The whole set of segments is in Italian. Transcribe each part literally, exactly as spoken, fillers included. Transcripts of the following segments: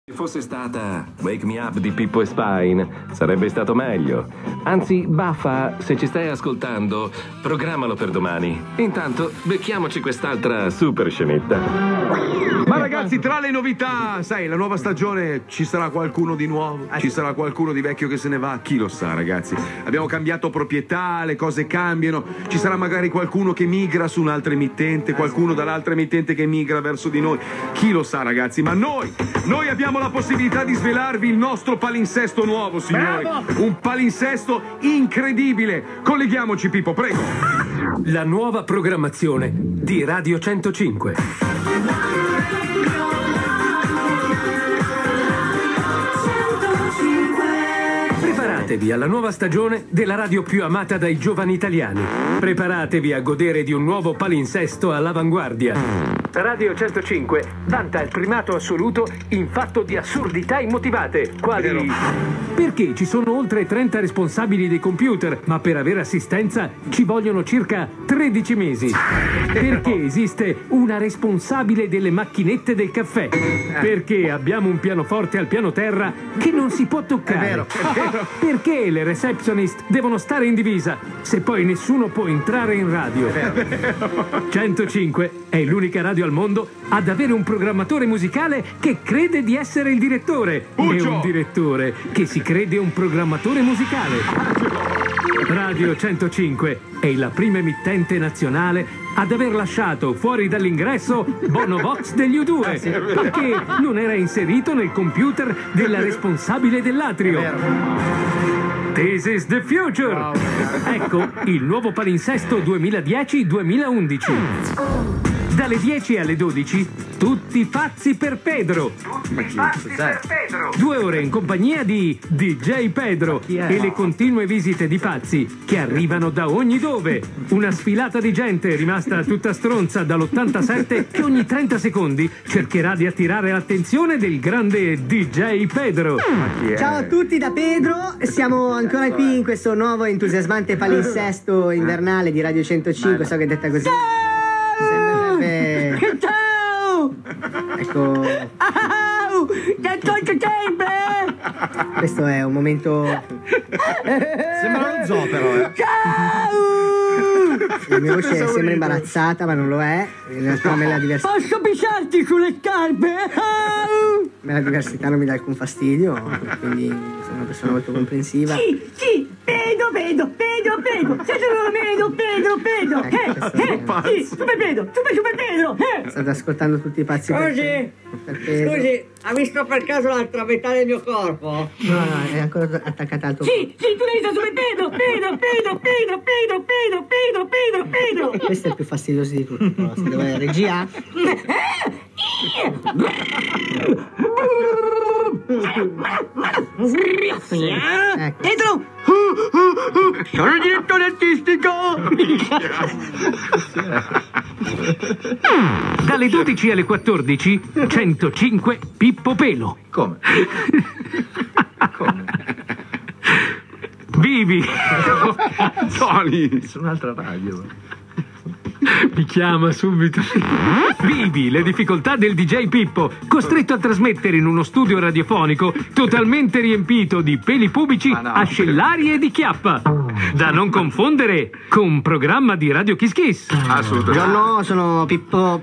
Se fosse stata Wake Me Up di Pippo e Spine, sarebbe stato meglio. Anzi, Baffa, se ci stai ascoltando, programmalo per domani. Intanto, becchiamoci quest'altra super scenetta. Ma ragazzi, tra le novità, sai, la nuova stagione, ci sarà qualcuno di nuovo? Ci sarà qualcuno di vecchio che se ne va? Chi lo sa, ragazzi? Abbiamo cambiato proprietà, le cose cambiano. Ci sarà magari qualcuno che migra su un'altra emittente, qualcuno dall'altra emittente che migra verso di noi. Chi lo sa, ragazzi? Ma noi, noi abbiamo la possibilità di svelarvi il nostro palinsesto nuovo, signori. Bravo! Un palinsesto incredibile. Colleghiamoci, Pippo, prego. La nuova programmazione di Radio centocinque. Preparatevi alla nuova stagione della radio più amata dai giovani italiani. Preparatevi a godere di un nuovo palinsesto all'avanguardia. Radio centocinque vanta il primato assoluto in fatto di assurdità immotivate, quali... Vero. Perché ci sono oltre trenta responsabili dei computer, ma per avere assistenza ci vogliono circa tredici mesi. Perché esiste una responsabile delle macchinette del caffè. Perché abbiamo un pianoforte al piano terra che non si può toccare. È vero, è vero. Perché le receptionist devono stare in divisa se poi nessuno può entrare in radio. centocinque è l'unica radio al mondo ad avere un programmatore musicale che crede di essere il direttore Uccio! e un direttore che si crede un programmatore musicale. Radio centocinque è la prima emittente nazionale ad aver lasciato fuori dall'ingresso Bono Vox degli U due perché non era inserito nel computer della responsabile dell'atrio. This is the future! Ecco il nuovo palinsesto duemiladieci duemilaundici. Dalle dieci alle dodici, tutti pazzi per Pedro. Tutti pazzi per Pedro. Due ore in compagnia di D J Pedro e le continue visite di pazzi che arrivano da ogni dove. Una sfilata di gente rimasta tutta stronza dall'ottantasette che ogni trenta secondi cercherà di attirare l'attenzione del grande D J Pedro. Ciao a tutti da Pedro, siamo ancora qui in questo nuovo entusiasmante palinsesto invernale di Radio centocinque, so che è detta così. Sembrerebbe... Ciao! Ecco, Au! centocinque sempre! questo è un momento... Sembra lo zoo, però, eh. Ciao! La mia voce sembra imbarazzata, ma non lo è. In realtà me la, divers... Posso pisciarti sulle scarpe? Au! me la diversità non mi dà alcun fastidio, quindi sono una persona molto comprensiva. Sì, sì, Pedro, Pedro, Pedro, Pedro, sei solo Pedro, Pedro, Pedro, Ecco, eh, questo eh, sì, super Pedro, super super Pedro, eh. State ascoltando tutti i pazzi per Scusi, per Pedro. scusi, ha visto per caso l'altra metà del mio corpo? No, no, è ancora attaccata al tuo... Sì, sì, tu l'hai visto super Pedro, Pedro, Pedro, Pedro, Pedro, Pedro, Pedro, Pedro, Pedro. Questo è il più fastidioso di tutti, però, se dove regia... Ecco. Pedro! Sono il direttore artistico! Dalle dodici alle quattordici, centocinque Pippo Pelo. Come? Come? Vivi! Tony! Su un'altra radio. Mi chiama subito. Vivi le difficoltà del D J Pippo, costretto a trasmettere in uno studio radiofonico totalmente riempito di peli pubici, Ah, no. ascellari e di chiappa. Da non confondere con un programma di Radio Kiss Kiss. Assolutamente. Buongiorno, sono Pippo...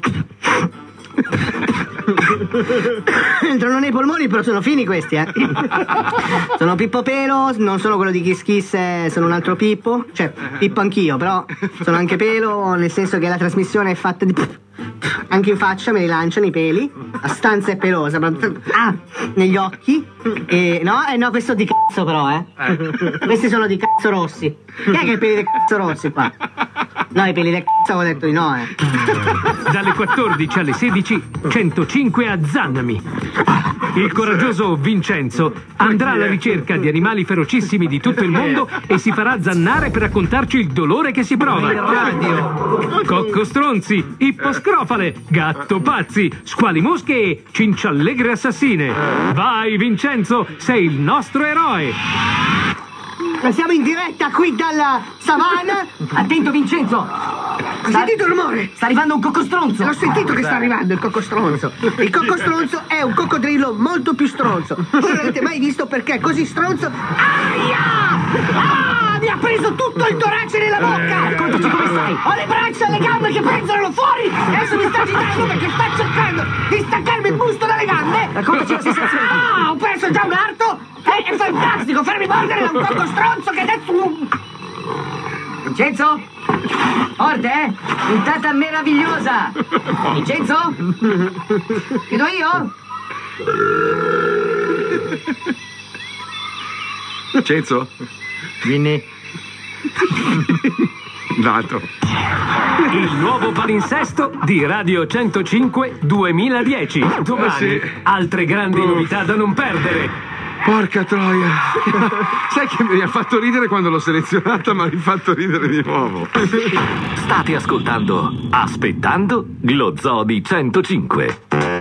Entrano nei polmoni, però sono fini questi, eh. Sono Pippo Pelo, non sono quello di Kiss Kiss, eh, sono un altro Pippo. Cioè, Pippo anch'io, però sono anche Pelo, nel senso che la trasmissione è fatta di... Anche in faccia me li lanciano i peli. La stanza è pelosa. Ah, negli occhi. E no, eh no, questo è di cazzo però, eh. Questi sono di cazzo rossi. Chi è che ha i peli di cazzo rossi qua? No, i peli del cazzo avevo detto di no, eh. Dalle quattordici alle sedici, centocinque a Zannami. Il coraggioso Vincenzo andrà alla ricerca di animali ferocissimi di tutto il mondo e si farà zannare per raccontarci il dolore che si prova. Cocco stronzi, ipposcrofale, gatto pazzi, squali mosche e cinciallegre assassine. Vai Vincenzo, sei il nostro eroe. Siamo in diretta qui dalla savana. Attento Vincenzo. Hai sentito il rumore? Sta arrivando un coccostronzo. L'ho sentito che sta arrivando il coccostronzo. Il coccostronzo è un coccodrillo molto più stronzo. Non l'avete mai visto perché è così stronzo. Aia! Ah! Mi ha preso tutto il torace nella bocca! Raccontaci come stai. Ho le braccia e le gambe che penzolano fuori! Adesso mi sta agitando perché sta cercando di staccarmi il busto dalle gambe! Raccontaci la sensazione. Ah! Ho perso già un arto! È, è fantastico! Farmi mordere da un coccostronzo che adesso... Vincenzo? Forte, eh? Puntata meravigliosa! Vincenzo? Chiudo io? Vincenzo? Vieni. Nato. Il nuovo palinsesto di Radio centocinque duemiladieci. Domani, sì. altre grandi Uff. novità da non perdere. Porca troia. Sai che mi ha fatto ridere quando l'ho selezionata, ma mi ha fatto ridere di nuovo. State ascoltando Aspettando lo Zoo di centocinque.